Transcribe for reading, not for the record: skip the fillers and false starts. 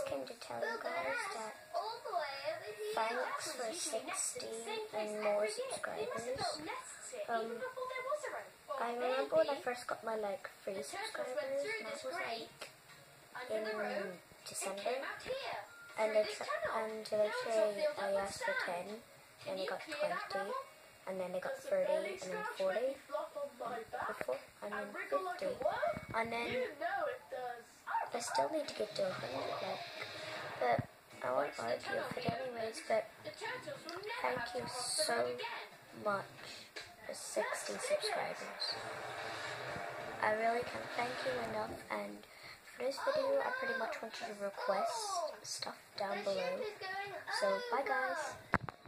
came to tell you guys that thanks for 60 and more subscribers. I remember when I first got my free subscribers, and that was in December, and literally I asked for 10, and I got 20, and then I got 30, and then 40, and then 50, and then I still need to get to 100, but I won't argue with it anyways, but thank you so much for 60 subscribers. I really can't thank you enough, and for this video I pretty much want you to request stuff down below. So bye guys.